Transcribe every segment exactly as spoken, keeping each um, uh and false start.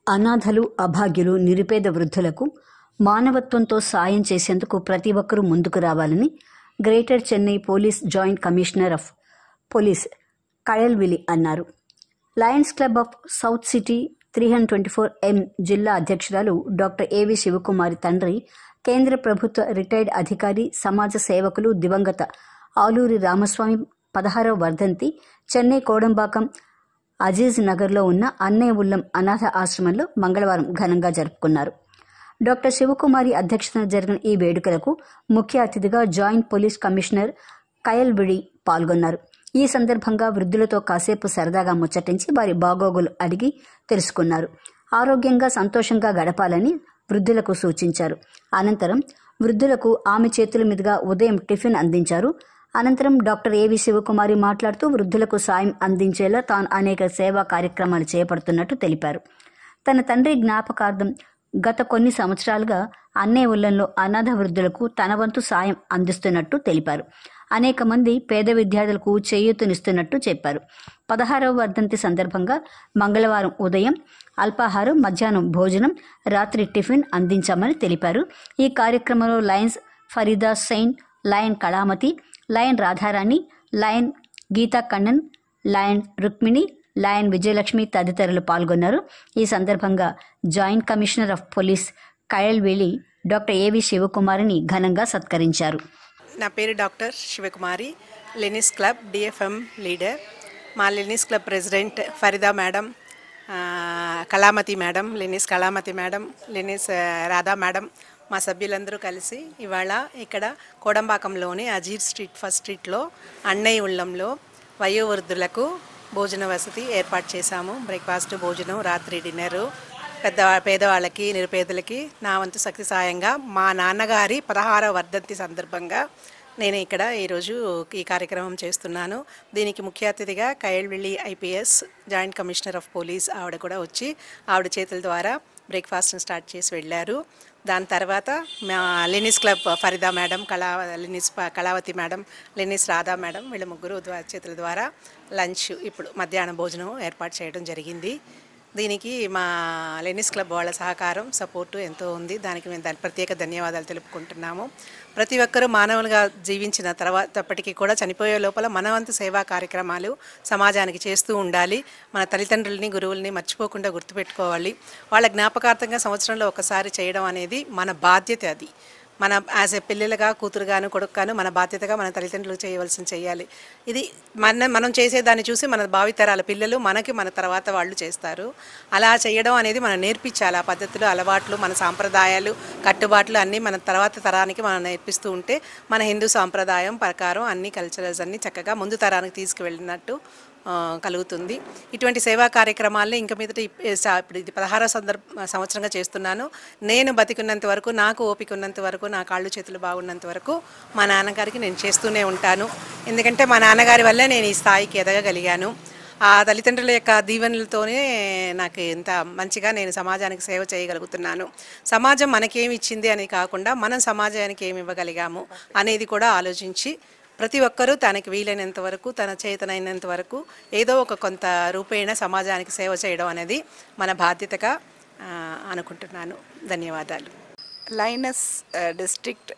అనాథలు, అభాగ్యులు, నిరుపేద వృద్ధులకు మానవత్వంతో సాయం చేసేందుకు ప్రతి ఒక్కరూ ముందుకు రావాలని greater Chennai police joint commissioner of police Kayalvili అన్నారు. Lions club of south city three hundred twenty four M జిల్లా అధ్యక్షురాలు డాక్టర్ ఏవి శివకుమారి తండ్రి, కేంద్ర ప్రభుత్వ రిటైర్డ్ అధికారి, సమాజ సేవకులు దివంగత ఆలూరి రామస్వామి పదహారవ వర్ధంతి చెన్నై కోడంబాకం అజీజ్ నగర్లో ఉన్న అన్నయ్య ఉల్లం అనాథ ఆశ్రమంలో మంగళవారం ఘనంగా జరుపుకున్నారు. డాక్టర్ శివకుమారి అధ్యక్షతన జరిగిన ఈ వేడుకలకు ముఖ్య అతిథిగా జాయింట్ పోలీస్ కమిషనర్ కయల్విడి పాల్గొన్నారు. ఈ సందర్భంగా వృద్ధులతో కాసేపు సరదాగా ముచ్చటించి వారి బాగోగులు అడిగి తెలుసుకున్నారు. ఆరోగ్యంగా సంతోషంగా గడపాలని వృద్ధులకు సూచించారు. అనంతరం వృద్ధులకు ఆమె చేతుల మీదుగా ఉదయం టిఫిన్ అందించారు. అనంతరం డాక్టర్ ఏవి శివకుమారి మాట్లాడుతూ వృద్ధులకు సాయం అందించేలా తాను అనేక సేవా కార్యక్రమాలు చేపడుతున్నట్టు తెలిపారు. తన తండ్రి జ్ఞాపకార్థం గత కొన్ని సంవత్సరాలుగా అన్నయ్య ఉల్లంలో అనాథ వృద్ధులకు తన వంతు సాయం అందిస్తున్నట్టు తెలిపారు. అనేక మంది పేద విద్యార్థులకు చేయూతనిస్తున్నట్టు చెప్పారు. పదహారవ వర్ధంతి సందర్భంగా మంగళవారం ఉదయం అల్పాహారం, మధ్యాహ్నం భోజనం, రాత్రి టిఫిన్ అందించామని తెలిపారు. ఈ కార్యక్రమంలో lions Farida Sain, lion Kalamathi, lion Radharani, lion Geetha Kannan, lion Rukmini, lion Vijayalakshmi తదితరులు పాల్గొన్నారు. ఈ సందర్భంగా joint commissioner of police Kayalvili doctor A శివకుమారిని ఘనంగా సత్కరించారు. నా పేరు doctor Sivakumari, lions club DFM leader. మా lions club president Farida madam, Kalamathi madam, lions Kalamathi madam, lions Radha madam, మా సభ్యులందరూ కలిసి ఇవాళ ఇక్కడ కోడంబాకంలోని అజీర్ స్ట్రీట్ ఫస్ట్ స్ట్రీట్లో అన్నయ్య ఉల్లంలో వయోవృద్ధులకు భోజన వసతి ఏర్పాటు చేశాము. బ్రేక్ఫాస్ట్, భోజనం, రాత్రి డిన్నరు. పెద్ద పేదవాళ్ళకి, నిరుపేదలకి నా వంతు శక్తి సాయంగా మా నాన్నగారి పదహారవ వర్ధంతి సందర్భంగా నేను ఇక్కడ ఈరోజు ఈ కార్యక్రమం చేస్తున్నాను. దీనికి ముఖ్య అతిథిగా Kayalvili IPS joint commissioner of police ఆవిడ కూడా వచ్చి ఆవిడ చేతుల ద్వారా బ్రేక్ఫాస్ట్ని స్టార్ట్ చేసి వెళ్ళారు. దాని తర్వాత మా lions club Farida madam, Kala lions Kalavathi madam, lions Radha madam వీళ్ళ ముగ్గురు చేతుల ద్వారా లంచ్, ఇప్పుడు మధ్యాహ్నం భోజనం ఏర్పాటు చేయడం జరిగింది. దీనికి మా లెనిస్ క్లబ్ వాళ్ళ సహకారం, సపోర్టు ఎంతో ఉంది. దానికి మేము దాని ప్రత్యేక ధన్యవాదాలు తెలుపుకుంటున్నాము. ప్రతి ఒక్కరూ మానవులుగా జీవించిన తర్వాతప్పటికీ కూడా చనిపోయే లోపల మనవంతు సేవా కార్యక్రమాలు సమాజానికి చేస్తూ ఉండాలి. మన తల్లిదండ్రులని, గురువుల్ని మర్చిపోకుండా గుర్తుపెట్టుకోవాలి. వాళ్ళ జ్ఞాపకార్థంగా సంవత్సరంలో ఒకసారి చేయడం అనేది మన బాధ్యత. అది మన యాజ్ ఏ పిల్లలుగా, కూతురుగాను, కొడుకుగాను మన బాధ్యతగా మన తల్లిదండ్రులు చేయవలసిన చేయాలి. ఇది మన మనం చేసేదాన్ని చూసి మన భావితరాల పిల్లలు మనకి మన తర్వాత వాళ్ళు చేస్తారు. అలా చేయడం అనేది మనం నేర్పించాలి. ఆ పద్ధతులు, అలవాట్లు, మన సాంప్రదాయాలు, కట్టుబాట్లు అన్నీ మన తర్వాత తరానికి మనం నేర్పిస్తూ ఉంటే మన హిందూ సాంప్రదాయం ప్రకారం అన్ని కల్చరల్స్ అన్నీ చక్కగా ముందు తరానికి తీసుకువెళ్ళినట్టు కలుగుతుంది. ఇటువంటి సేవా కార్యక్రమాలని ఇంకా మీదట ఇప్పుడు ఇది పదహారవ సందర్భ సంవత్సరంగా చేస్తున్నాను. నేను బతికున్నంత వరకు, నాకు ఓపిక ఉన్నంత వరకు, నా కాళ్ళు చేతులు బాగున్నంత వరకు మా నాన్నగారికి నేను చేస్తూనే ఉంటాను. ఎందుకంటే మా నాన్నగారి వల్లే నేను ఈ స్థాయికి ఎదగగలిగాను. ఆ తల్లిదండ్రుల యొక్క దీవెనలతోనే నాకు ఇంత మంచిగా నేను సమాజానికి సేవ చేయగలుగుతున్నాను. సమాజం మనకేమి ఇచ్చింది అని కాకుండా మనం సమాజానికి ఏమి ఇవ్వగలిగాము అనేది కూడా ఆలోచించి ప్రతి ఒక్కరూ తనకి వీలైనంత వరకు, తన చేతనైనంత వరకు ఏదో ఒక కొంత రూపేణ సమాజానికి సేవ చేయడం అనేది మన బాధ్యతగా అనుకుంటున్నాను. ధన్యవాదాలు. Lions district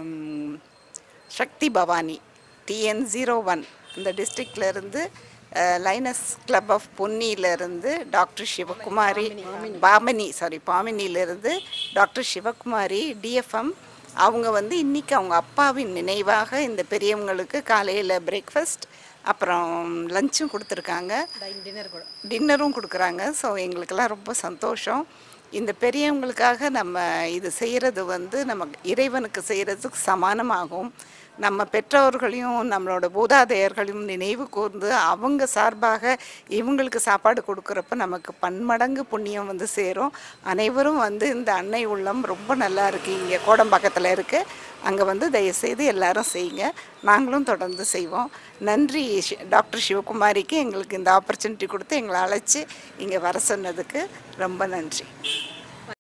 Sakthi Bhavani TN zero one இந்த டிஸ்ட்ரிக்ட்லேருந்து லைனஸ் கிளப் ஆஃப் பொன்னியிலேருந்து டாக்டர் சிவகுமாரி, பாமினி சாரி பாமினியிலேருந்து டாக்டர் சிவகுமாரி டிஎஃப்எம் அவங்க வந்து இன்றைக்கி அவங்க அப்பாவின் நினைவாக இந்த பெரியவங்களுக்கு காலையில் பிரேக்ஃபாஸ்ட் அப்புறம் லஞ்சும் கொடுத்துருக்காங்க, டின்னரும் கொடுக்குறாங்க. ஸோ எங்களுக்கெல்லாம் ரொம்ப சந்தோஷம். இந்த பெரியவங்களுக்காக நம்ம இது செய்கிறது வந்து நம்ம இறைவனுக்கு செய்கிறதுக்கு சமானமாகும். நம்ம பெற்றோர்களையும் நம்மளோட மூதாதையர்களையும் நினைவு கூர்ந்து அவங்க சார்பாக இவங்களுக்கு சாப்பாடு கொடுக்குறப்ப நமக்கு பன்மடங்கு புண்ணியம் வந்து சேரும். அனைவரும் வந்து இந்த அன்னை உள்ளம் ரொம்ப நல்லா இருக்குது, இங்கே கோடம்பாக்கத்தில் இருக்குது. அங்கே வந்து தயவுசெய்து எல்லாரும் செய்யுங்க. நாங்களும் தொடர்ந்து செய்வோம். நன்றி டாக்டர் சிவகுமாரிக்கு எங்களுக்கு இந்த ஆப்பர்ச்சுனிட்டி கொடுத்து எங்களை அழைச்சி இங்கே வர சொன்னதுக்கு ரொம்ப நன்றி.